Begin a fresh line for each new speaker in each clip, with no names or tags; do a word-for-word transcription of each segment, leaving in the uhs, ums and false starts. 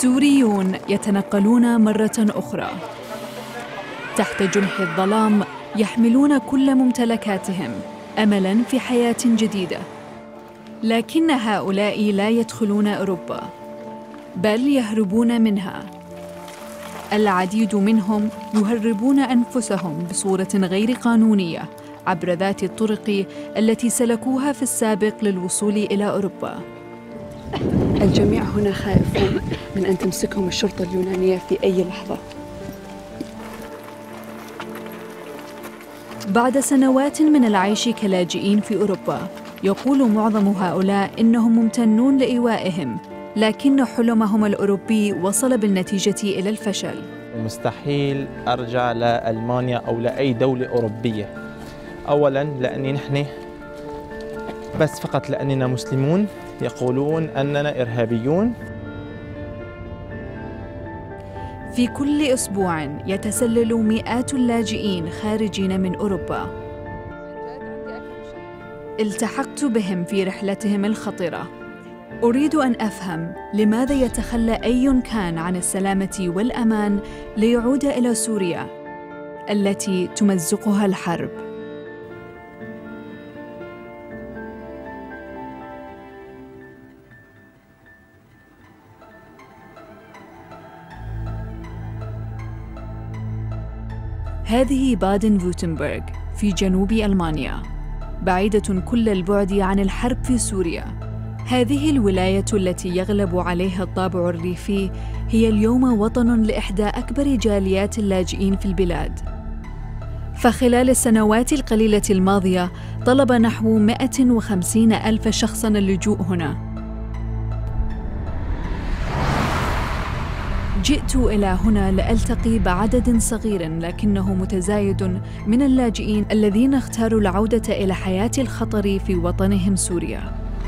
سوريون يتنقلون مرة أخرى تحت جنح الظلام، يحملون كل ممتلكاتهم أملاً في حياة جديدة. لكن هؤلاء لا يدخلون أوروبا، بل يهربون منها. العديد منهم يهربون أنفسهم بصورة غير قانونية عبر ذات الطرق التي سلكوها في السابق للوصول إلى أوروبا.
الجميع هنا خائفون من أن تمسكهم الشرطة اليونانية في أي لحظة.
بعد سنوات من العيش كلاجئين في أوروبا، يقول معظم هؤلاء إنهم ممتنون لإيوائهم، لكن حلمهم الأوروبي وصل بالنتيجة إلى الفشل.
مستحيل أرجع لألمانيا أو لأي دولة أوروبية. أولاً لأني نحن بس فقط لأننا مسلمون يقولون أننا إرهابيون.
في كل أسبوع يتسلل مئات اللاجئين خارجين من أوروبا. التحقت بهم في رحلتهم الخطرة. أريد أن أفهم لماذا يتخلى أي كان عن السلامة والأمان ليعود إلى سوريا التي تمزقها الحرب. هذه بادن-فورتنبرغ في جنوب ألمانيا، بعيدة كل البعد عن الحرب في سوريا. هذه الولاية التي يغلب عليها الطابع الريفي هي اليوم وطن لإحدى أكبر جاليات اللاجئين في البلاد. فخلال السنوات القليلة الماضية طلب نحو مئة وخمسين ألف شخصاً اللجوء هنا. جئت إلى هنا لألتقي بعدد صغير لكنه متزايد من اللاجئين الذين اختاروا العودة إلى حياة الخطر في وطنهم سوريا.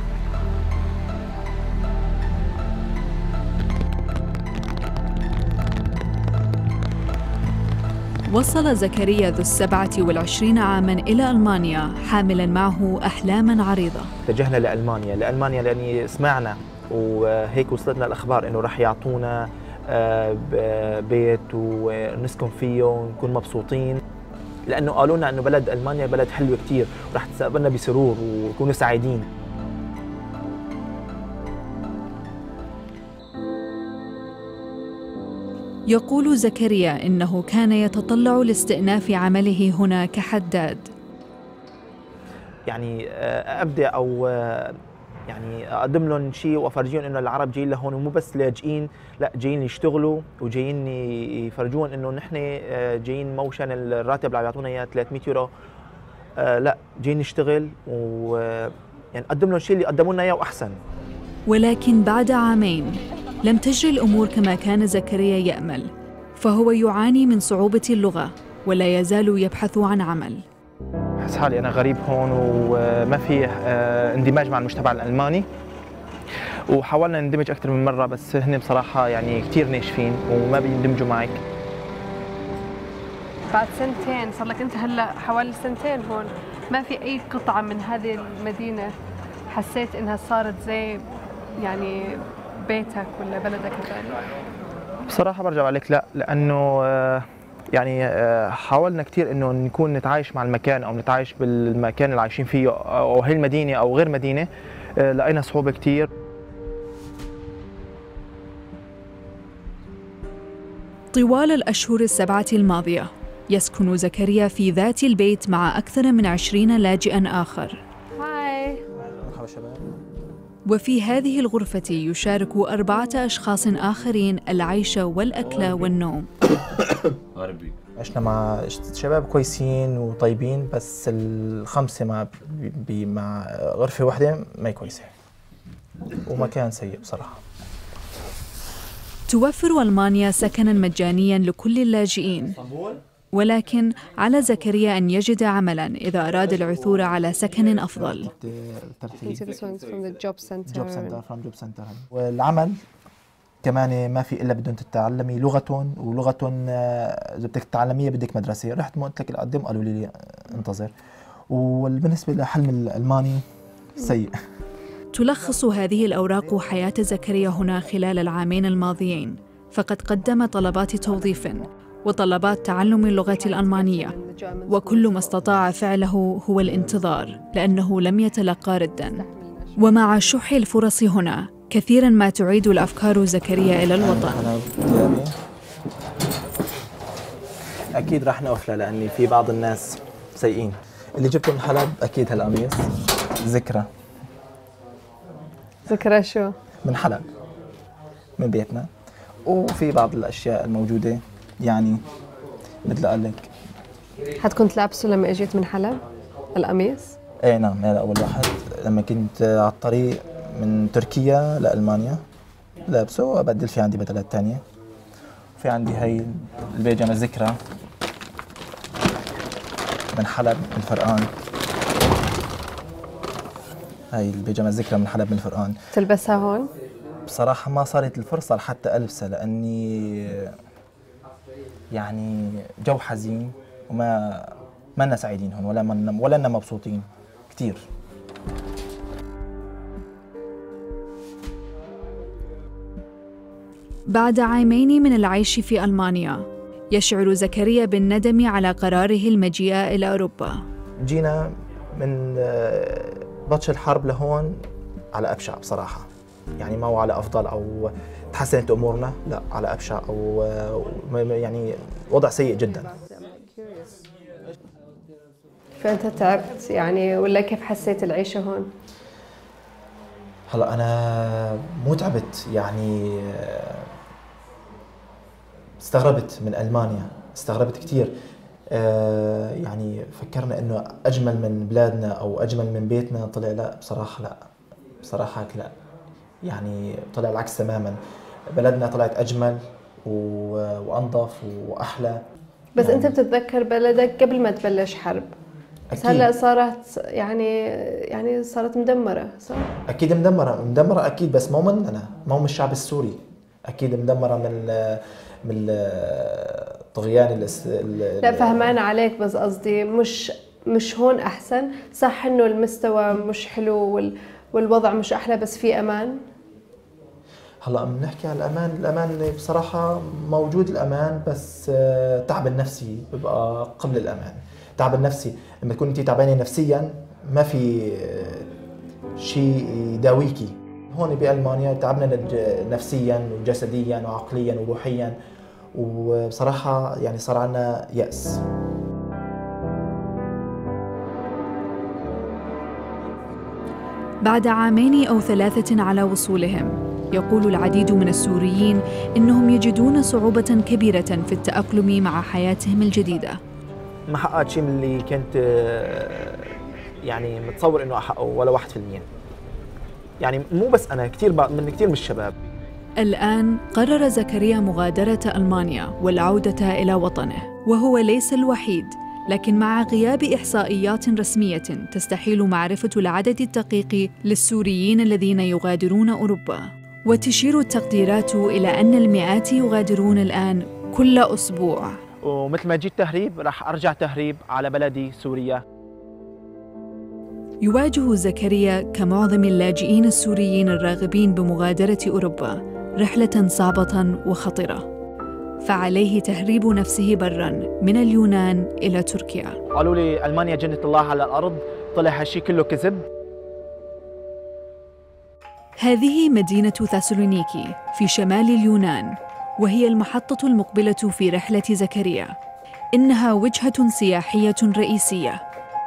وصل زكريا ذو السبعة والعشرين عاماً إلى ألمانيا حاملاً معه أحلاماً عريضة.
اتجهنا لألمانيا لألمانيا لأني سمعنا وهيك وصلتنا الأخبار إنه رح يعطونا بيت ونسكن فيه ونكون مبسوطين، لأنه قالوا لنا إنه بلد ألمانيا بلد حلو كتير ورح تستقبلنا بسرور ونكونوا سعيدين.
يقول زكريا إنه كان يتطلع لاستئناف عمله هنا كحداد.
يعني أبدأ أو يعني أقدم لهم شيء وأفرجيهم إنه العرب جايين لهون ومو بس لاجئين، لا جايين يشتغلوا وجايين يفرجون إنه نحن جايين موشن الراتب اللي عم يعطونا إياه ثلاثمئة يورو، لا جايين نشتغل و يعني أقدم لهم الشيء اللي قدموا لنا إياه وأحسن.
ولكن بعد عامين لم تجري الأمور كما كان زكريا يأمل، فهو يعاني من صعوبة اللغة ولا يزال يبحث عن عمل.
بحس حالي أنا غريب هون وما في اندماج مع المجتمع الألماني، وحاولنا نندمج أكثر من مرة بس هن بصراحة يعني كثير ناشفين وما بيندمجوا معك.
بعد سنتين صار لك أنت هلا حوالي سنتين هون، ما في أي قطعة من هذه المدينة حسيت إنها صارت زي يعني بيتك ولا بلدك الثاني؟
بصراحة برجع عليك لا، لأنه يعني حاولنا كثير إنه نكون نتعايش مع المكان أو نتعايش بالمكان اللي عايشين فيه أو هي المدينة أو غير مدينة، لقينا صعوبة كثير.
طوال الأشهر السبعة الماضية يسكن زكريا في ذات البيت مع أكثر من عشرين لاجئاً آخر.
هاي.
وفي هذه الغرفة يشارك أربعة أشخاص آخرين العيش والأكل والنوم.
عشنا مع شباب كويسين وطيبين، بس الخمسة مع مع غرفة واحدة ما هي كويسة ومكان سيء بصراحة.
توفر ألمانيا سكناً مجانياً لكل اللاجئين، ولكن على زكريا أن يجد عملاً إذا أراد العثور على سكن أفضل.
والعمل كمان ما في إلا بدهم تتعلمي لغتهم، ولغتهم إذا بدك تتعلميها بدك مدرسة. رحت ما قلت لك أقدم، قالوا لي انتظر. وبالنسبة لحلم الألماني سيء.
تلخص هذه الأوراق حياة زكريا هنا خلال العامين الماضيين، فقد قدم طلبات توظيف وطلبات تعلم اللغة الألمانية، وكل ما استطاع فعله هو الانتظار لأنه لم يتلقى رداً. ومع شح الفرص هنا كثيراً ما تعيد الأفكار زكريا إلى الوطن.
أكيد راح نقفله لأني في بعض الناس سيئين. اللي جبته من حلب أكيد هالقميص ذكرى.
ذكرى شو؟
من حلب، من بيتنا. وفي بعض الأشياء الموجودة يعني مثل قال لك.
حتكون لابسه لما اجيت من حلب القميص؟
ايه نعم، هذا أول واحد لما كنت على الطريق من تركيا لألمانيا لابسه، وأبدل في عندي بدلات تانية. في عندي هاي البيجامة ذكرى من حلب من فرقان. هاي البيجامة ذكرى من حلب من فرقان.
تلبسها هون؟
بصراحة ما صارت الفرصة لحتى ألبسها لأني يعني جو حزين وما ما لنا سعيدين هون ولا من ولا لنا مبسوطين كثير.
بعد عامين من العيش في ألمانيا يشعر زكريا بالندم على قراره المجيء إلى أوروبا.
جينا من بطش الحرب لهون على أبشع بصراحة، يعني ما هو على أفضل أو تحسنت أمورنا، لا على أبشع أو يعني وضع سيء جدا.
فأنت تعبت يعني ولا كيف حسيت العيشة هون؟
هلا أنا مو تعبت، يعني استغربت من ألمانيا، استغربت كثير. يعني فكرنا إنه أجمل من بلادنا أو أجمل من بيتنا، طلع لا بصراحة لا، بصراحة هيك لا، يعني طلع العكس تماما. بلدنا طلعت أجمل وأنظف وأحلى.
بس
يعني
أنت بتتذكر بلدك قبل ما تبلش حرب، بس هلا صارت يعني يعني صارت مدمرة صح؟
أكيد مدمرة، مدمرة أكيد، بس مو مننا، مو من الشعب السوري، أكيد مدمرة من من طغيان.
لا فهمان عليك، بس قصدي مش مش هون أحسن؟ صح إنه المستوى مش حلو وال والوضع مش أحلى، بس في أمان؟
هلا بنحكي عن الأمان، الأمان بصراحة موجود الأمان، بس التعب النفسي بيبقى قبل الأمان. التعب النفسي لما تكون أنت تعبانة نفسيا ما في شيء يداويكي. هون بألمانيا تعبنا نفسيا وجسديا وعقليا وروحيا، وبصراحة يعني صار عنا يأس.
بعد عامين أو ثلاثة على وصولهم، يقول العديد من السوريين إنهم يجدون صعوبة كبيرة في التأقلم مع حياتهم الجديدة.
ما حققت شيء من اللي كنت يعني متصور إنه أحققه ولا واحد في المية. يعني مو بس أنا، كثير من كثير من الشباب.
الآن قرر زكريا مغادرة ألمانيا والعودة إلى وطنه، وهو ليس الوحيد، لكن مع غياب إحصائيات رسمية تستحيل معرفة العدد الدقيق للسوريين الذين يغادرون أوروبا. وتشير التقديرات إلى أن المئات يغادرون الآن كل أسبوع.
ومثل ما جيت تهريب راح أرجع تهريب على بلدي سوريا.
يواجه زكريا كمعظم اللاجئين السوريين الراغبين بمغادرة أوروبا رحلة صعبة وخطرة، فعليه تهريب نفسه برا من اليونان إلى تركيا.
قالوا لي ألمانيا جنة الله على الأرض، طلع هالشي كله كذب.
هذه مدينة ثاسالونيكي في شمال اليونان، وهي المحطة المقبلة في رحلة زكريا. إنها وجهة سياحية رئيسية،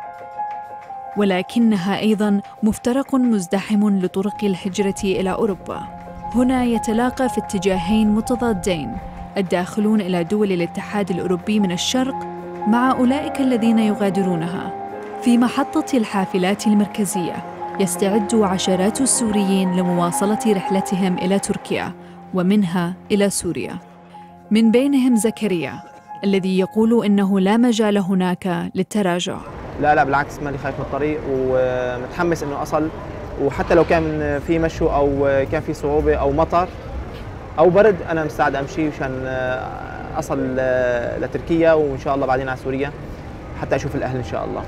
ولكنها أيضاً مفترق مزدحم لطرق الهجرة إلى أوروبا. هنا يتلاقى في اتجاهين متضادين الداخلون إلى دول الاتحاد الأوروبي من الشرق مع أولئك الذين يغادرونها. في محطة الحافلات المركزية يستعد عشرات السوريين لمواصلة رحلتهم إلى تركيا ومنها إلى سوريا، من بينهم زكريا الذي يقول إنه لا مجال هناك للتراجع.
لا لا بالعكس، ماني خايف من الطريق ومتحمس إنه أصل، وحتى لو كان في مشو أو كان في صعوبة أو مطر أو برد أنا مستعد أمشي مشان أصل لتركيا وإن شاء الله بعدين على سوريا حتى أشوف الأهل إن شاء الله.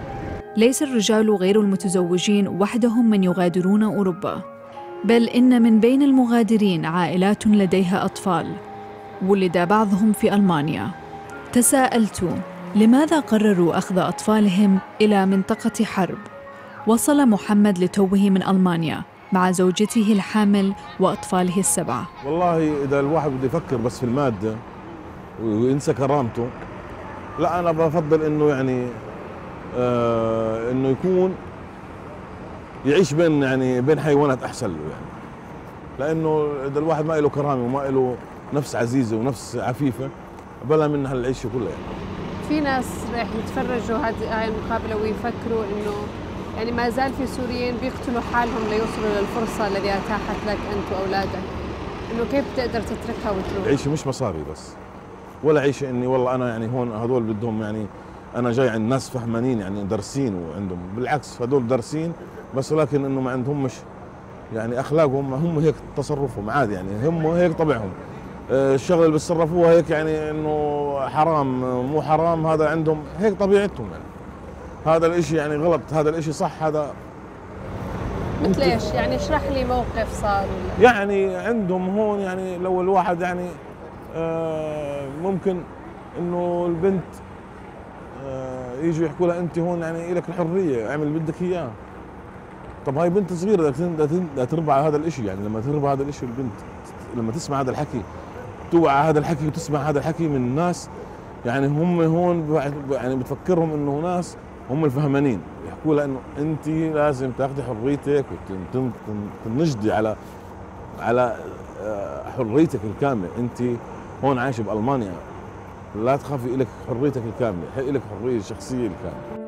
ليس الرجال غير المتزوجين وحدهم من يغادرون أوروبا، بل إن من بين المغادرين عائلات لديها أطفال ولد بعضهم في ألمانيا. تساءلت لماذا قرروا أخذ أطفالهم إلى منطقة حرب؟ وصل محمد لتوه من ألمانيا مع زوجته الحامل وأطفاله السبعة.
والله إذا الواحد بده يفكر بس في المادة وينسى كرامته، لا أنا بفضل إنه يعني آه إنه يكون يعيش بين يعني بين حيوانات أحسن له يعني، لأنه إذا الواحد ما له كرامة وما له نفس عزيزة ونفس عفيفة بلا من هالعيشة كلها يعني.
في ناس راح يتفرجوا هذه المقابلة ويفكروا إنه يعني ما زال في سوريين بيقتلوا حالهم ليوصلوا للفرصة التي أتاحت لك أنت وأولادك، إنه كيف بتقدر تتركها وتروح؟
عيشة مش مصاري بس، ولا عيشة إني والله أنا يعني هون هذول بدهم يعني أنا جاي عند ناس فهمانين يعني دارسين وعندهم، بالعكس هذول دارسين بس ولكن إنه ما عندهم مش يعني أخلاقهم، هم هيك تصرفهم عادي يعني، هم هيك طبعهم. الشغله اللي بيتصرفوها هيك يعني انه حرام مو حرام، هذا عندهم هيك طبيعتهم يعني. هذا الاشي يعني غلط، هذا الاشي صح، هذا
مثل ايش؟ يعني اشرح لي موقف صار ولا
يعني عندهم هون يعني لو الواحد يعني آه ممكن انه البنت آه يجوا يحكوا لها انت هون يعني لك الحريه اعمل اللي بدك اياه. طب هاي بنت صغيره بدها تربع هذا الاشي يعني، لما تربع هذا الاشي البنت لما تسمع هذا الحكي توعى هذا الحكي وتسمع هذا الحكي من ناس يعني هم هون يعني بتفكرهم انه ناس هم الفهمانين، يحكوا لها انه انت لازم تاخذي حريتك وتنجدي على على حريتك الكامله، انت هون عايشه بالمانيا لا تخافي، لك حريتك الكامله، لك حريه شخصيه الكامله.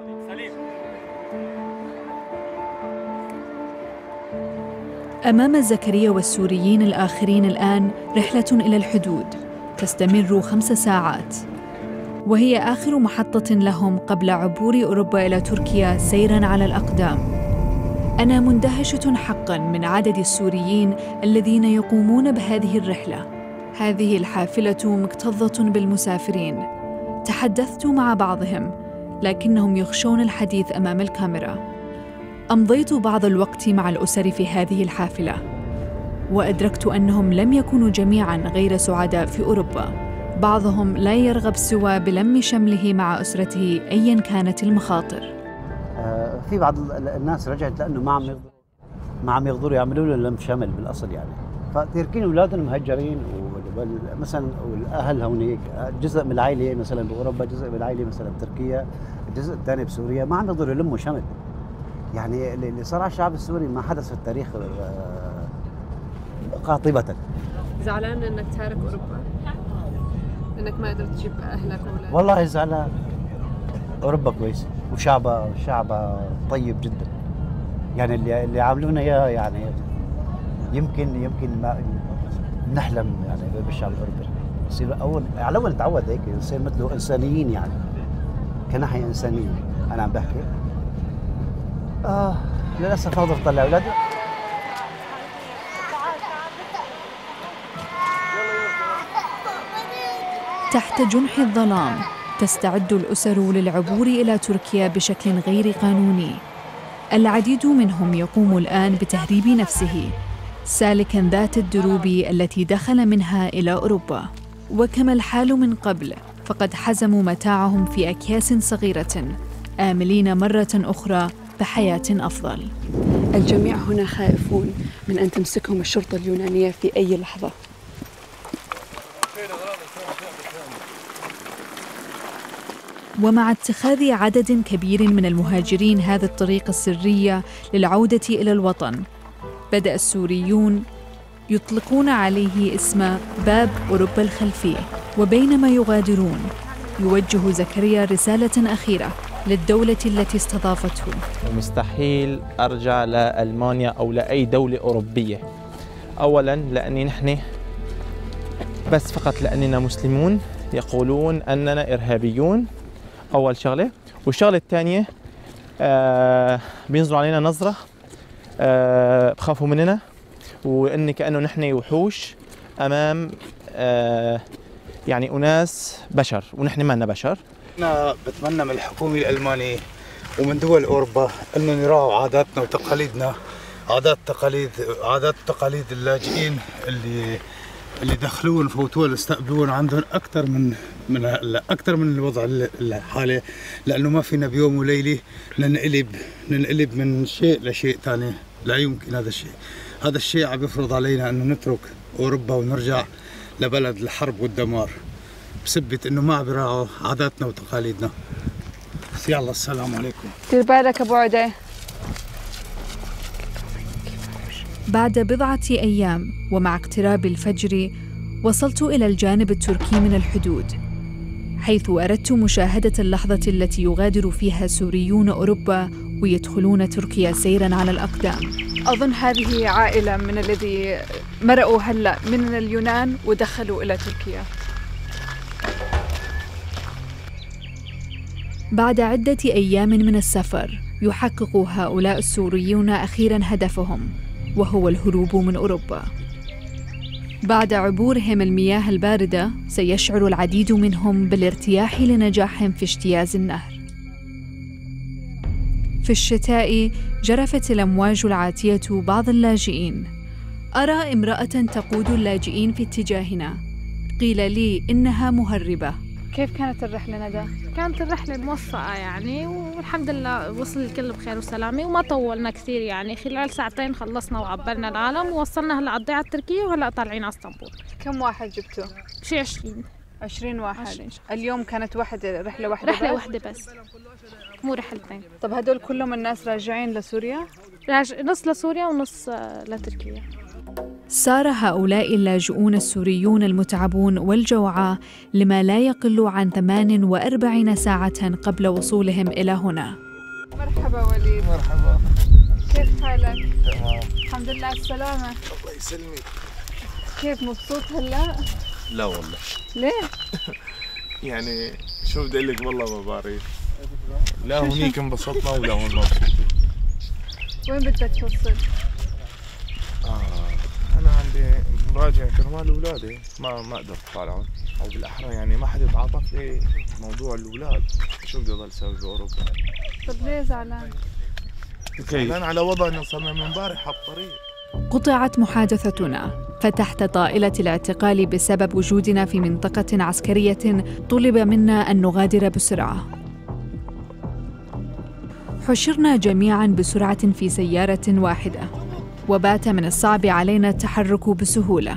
أمام زكريا والسوريين الآخرين الآن رحلة إلى الحدود تستمر خمس ساعات، وهي آخر محطة لهم قبل عبور أوروبا إلى تركيا سيراً على الأقدام. أنا مندهشة حقاً من عدد السوريين الذين يقومون بهذه الرحلة. هذه الحافلة مكتظة بالمسافرين. تحدثت مع بعضهم لكنهم يخشون الحديث أمام الكاميرا. أمضيت بعض الوقت مع الأسر في هذه الحافلة، وأدركت أنهم لم يكونوا جميعاً غير سعداء في أوروبا. بعضهم لا يرغب سوى بلم شمله مع أسرته أياً كانت المخاطر.
آه في بعض الناس رجعت لأنه ما عم يقدروا ما عم يقدروا يعملوا له لم شمل بالأصل يعني، فتركين أولادهم مهجرين مثلا والأهل هونيك، جزء من العائلة مثلا بأوروبا، جزء من العائلة مثلا بتركيا، الجزء الثاني بسوريا، ما عم يقدروا يلموا شمل. يعني اللي صار على الشعب السوري ما حدث في التاريخ قاطبة.
زعلان انك تارك اوروبا؟ انك ما قدرت تجيب اهلك واولادك؟
والله زعلان. اوروبا كويسه وشعبها شعبها طيب جدا. يعني اللي اللي عاملونا اياه يعني يمكن يمكن ما نحلم يعني بالشعب الاوروبي يصير اول على الاول نتعود هيك يصير مثله انسانيين يعني كناحيه انسانيه. انا عم بحكي آه للأسف ما أقدر أطلع أولادي.
تحت جنح الظلام تستعد الأسر للعبور إلى تركيا بشكل غير قانوني. العديد منهم يقوم الآن بتهريب نفسه سالكاً ذات الدروب التي دخل منها إلى أوروبا. وكما الحال من قبل فقد حزموا متاعهم في أكياس صغيرة آملين مرة أخرى بحياة أفضل.
الجميع هنا خائفون من أن تمسكهم الشرطة اليونانية في أي لحظة.
ومع اتخاذ عدد كبير من المهاجرين هذا الطريق السري للعودة إلى الوطن، بدأ السوريون يطلقون عليه اسم باب أوروبا الخلفي. وبينما يغادرون يوجه زكريا رسالة أخيرة للدولة التي استضافته.
مستحيل أرجع لألمانيا أو لأي دولة أوروبية. أولاً لأني نحن بس فقط لأننا مسلمون يقولون أننا إرهابيون، أول شغلة. والشغلة الثانية آه بينظروا علينا نظرة آه بخافوا مننا، وإن كأنه نحن وحوش أمام آه يعني أناس بشر، ونحن ما لنا بشر.
أنا بتمنى من الحكومة الألمانية
ومن دول أوروبا أنهم يراعوا عاداتنا وتقاليدنا، عادات تقاليد عادات تقاليد اللاجئين اللي اللي دخلون فوتون استقبلون عندهم أكثر من من أكثر من الوضع الحالي، لأنه ما فينا بيوم وليلة ننقلب ننقلب من شيء لشيء ثاني، لا يمكن هذا الشيء. هذا الشيء عم يفرض علينا أنه نترك أوروبا ونرجع لبلد الحرب والدمار بسبة أنه ما عم بيراعوا عاداتنا وتقاليدنا. يلا السلام عليكم.
دير بالك أبو عدي.
بعد بضعة أيام ومع اقتراب الفجر وصلت إلى الجانب التركي من الحدود، حيث أردت مشاهدة اللحظة التي يغادر فيها سوريون أوروبا ويدخلون تركيا سيراً على الأقدام.
أظن هذه عائلة من الذي مرقوا هلأ من اليونان ودخلوا إلى تركيا.
بعد عدة أيام من السفر يحقق هؤلاء السوريون أخيراً هدفهم، وهو الهروب من أوروبا. بعد عبورهم المياه الباردة سيشعر العديد منهم بالارتياح لنجاحهم في اجتياز النهر. في الشتاء جرفت الأمواج العاتية بعض اللاجئين. أرى امرأة تقود اللاجئين في اتجاهنا. قيل لي إنها مهربة.
كيف كانت الرحلة ندى؟
كانت الرحلة موفقة يعني، والحمد لله وصل الكل بخير وسلامة وما طولنا كثير يعني، خلال ساعتين خلصنا وعبرنا العالم ووصلنا هلا على الضيعة التركية وهلا طالعين على اسطنبول.
كم واحد جبتوا؟
شي عشرين.
عشرين واحد.
عشرين.
اليوم كانت واحدة رحلة واحدة
رحلة
بس؟
واحدة بس، مو رحلتين.
طب هدول كلهم الناس راجعين لسوريا؟
راج... نص لسوريا ونص لتركيا.
سار هؤلاء اللاجئون السوريون المتعبون والجوعى لما لا يقل عن ثمان وأربعين ساعة قبل وصولهم إلى هنا.
مرحبا وليد.
مرحبا.
كيف حالك؟
تمام.
الحمد لله على السلامة.
الله يسلمك.
كيف مبسوط هلا؟
لا والله.
ليه؟
يعني شو بدي اقول لك والله ما بعرف. لا هونيك انبسطنا ولا هون مبسوطين.
وين بدك توصل؟
آه أنا عندي مراجع كرمال أولادي ما ما أقدر أطالعهم، أو بالأحرى يعني ما حد يتعاطف لي موضوع الأولاد، شو بدي أضل أسوي بأوروبا؟
طب ليه زعلان؟
زعلان على وضع إنه صرنا من امبارح على الطريق.
قطعت محادثتنا، فتحت طائلة الاعتقال بسبب وجودنا في منطقة عسكرية طلب منا أن نغادر بسرعة. حشرنا جميعاً بسرعة في سيارة واحدة، وبات من الصعب علينا التحرك بسهولة.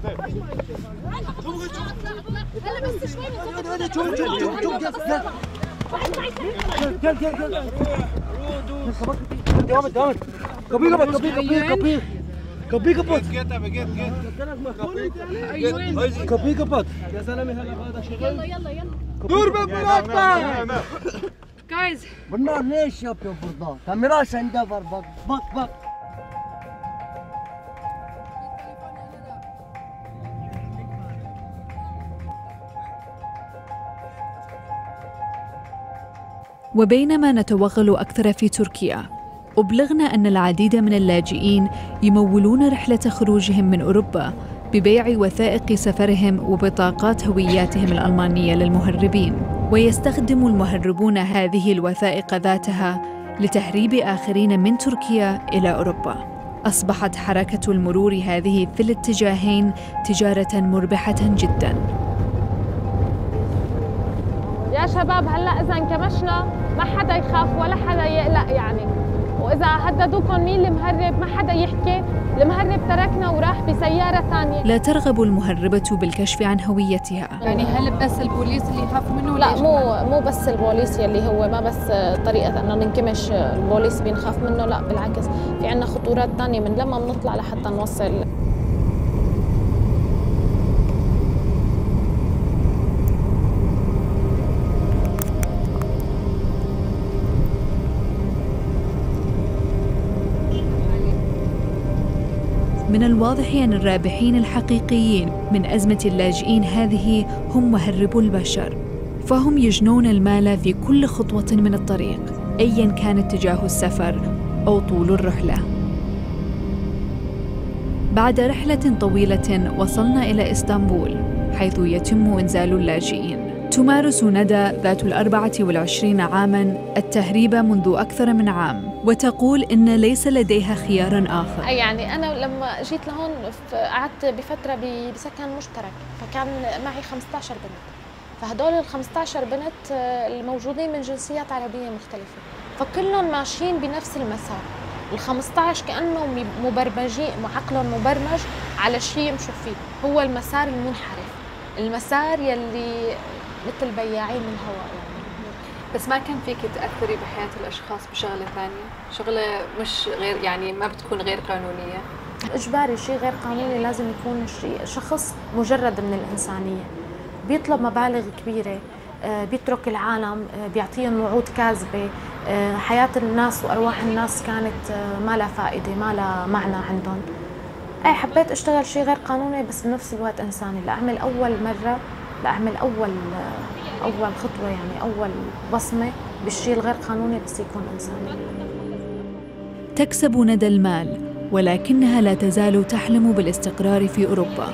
جايز
بالنار ليش يا فرضان؟ كاميراش عندها فربط بق بق.
وبينما نتوغل أكثر في تركيا، أبلغنا أن العديد من اللاجئين يمولون رحلة خروجهم من أوروبا ببيع وثائق سفرهم وبطاقات هوياتهم الألمانية للمهربين، ويستخدم المهربون هذه الوثائق ذاتها لتهريب آخرين من تركيا إلى أوروبا. أصبحت حركة المرور هذه في الاتجاهين تجارة مربحة جداً.
يا شباب هلا إذا انكمشنا ما حدا يخاف ولا حدا يقلق يعني، وإذا هددوكم مين المهرب ما حدا يحكي، المهرب تركنا وراح بسيارة ثانية.
لا ترغب المهربة بالكشف عن هويتها.
يعني هل بس البوليس اللي يخاف منه؟
لا مو مو بس البوليس يلي هو ما بس طريقة أنه ننكمش البوليس بينخاف منه، لا بالعكس في عنا خطورات ثانية من لما بنطلع لحتى نوصل.
من الواضح أن الرابحين الحقيقيين من أزمة اللاجئين هذه هم مهربو البشر، فهم يجنون المال في كل خطوة من الطريق أياً كان اتجاه السفر أو طول الرحلة. بعد رحلة طويلة وصلنا إلى إسطنبول، حيث يتم إنزال اللاجئين. تمارس ندى ذات الأربعة والعشرين عاماً التهريب منذ أكثر من عام، وتقول إن ليس لديها خيار آخر.
يعني أنا لما جيت لهون قعدت بفترة بسكن مشترك، فكان معي خمسة عشر بنت، فهدول ال خمسة عشر بنت الموجودين من جنسيات عربية مختلفة، فكلهم ماشيين بنفس المسار. ال خمسة عشر كأنهم مبرمجين، عقلهم مبرمج على شيء يمشوا فيه، هو المسار المنحرف، المسار يلي مثل بياعين الهواء يعني.
بس ما كان فيك تأثري بحياة الأشخاص بشغلة ثانية؟ شغلة مش غير يعني ما بتكون غير قانونية؟
إجباري شيء غير قانوني لازم يكون شيء شخص مجرد من الإنسانية، بيطلب مبالغ كبيرة، بيترك العالم، بيعطيهم وعود كاذبة، حياة الناس وأرواح الناس كانت ما لها فائدة، ما لها معنى عندهم. أي حبيت أشتغل شيء غير قانوني بس بنفس الوقت إنساني، لأعمل أول مرة لأعمل أول أول خطوة يعني أول بصمة بالشيء الغير قانوني بس يكون إنساني.
تكسب ندى المال ولكنها لا تزال تحلم بالاستقرار في أوروبا.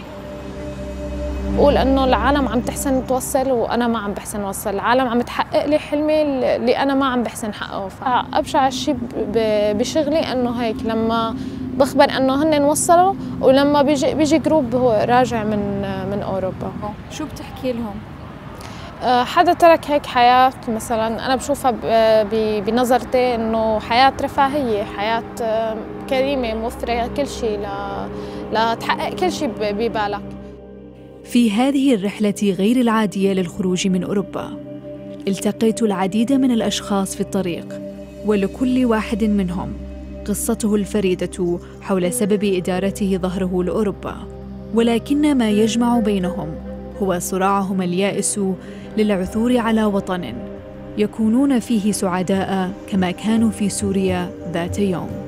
بقول إنه العالم عم تحسن توصل وأنا ما عم بحسن أوصل، العالم عم تحقق لي حلمي اللي أنا ما عم بحسن حققه. فأبشع شيء بشغلي إنه هيك لما بخبر إنه هن وصلوا ولما بيجي بيجي جروب هو راجع من من أوروبا.
شو بتحكي لهم؟
حدا ترك هيك حياة مثلا أنا بشوفها بنظرتي إنه حياة رفاهية، حياة كريمة موفرة كل شيء لتحقق كل شيء ببالك.
في هذه الرحلة غير العادية للخروج من أوروبا التقيت العديد من الأشخاص في الطريق، ولكل واحد منهم قصته الفريدة حول سبب إدارته ظهره لأوروبا، ولكن ما يجمع بينهم هو صراعهم اليائس للعثور على وطن يكونون فيه سعداء كما كانوا في سوريا ذات يوم.